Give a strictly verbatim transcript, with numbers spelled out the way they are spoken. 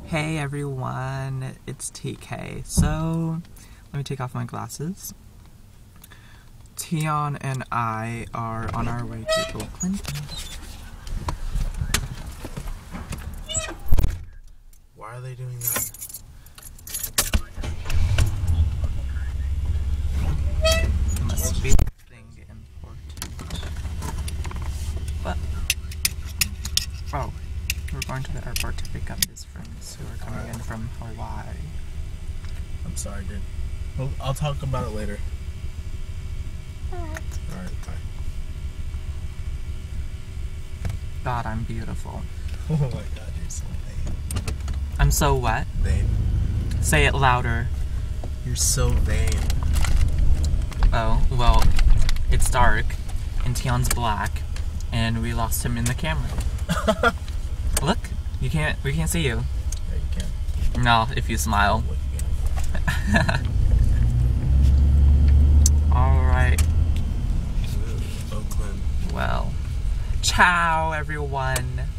Hey everyone, it's T K. So, let me take off my glasses. Tion and I are on our way to Oakland. Why are they doing that? Must be something important. But, oh, we're going to the airport to pick up his friends who are coming Alright. in from Hawaii. I'm sorry, dude. Well, I'll talk about it later. Alright. Alright, bye. God, I'm beautiful. Oh my god, you're so vain. I'm so what? Vain. Say it louder. You're so vain. Oh, well, it's dark, and Tion's black, and we lost him in the camera. Look, you can't, we can't see you. Yeah, you can. No, if you smile. Look again. Alright, Oakland. well, ciao everyone.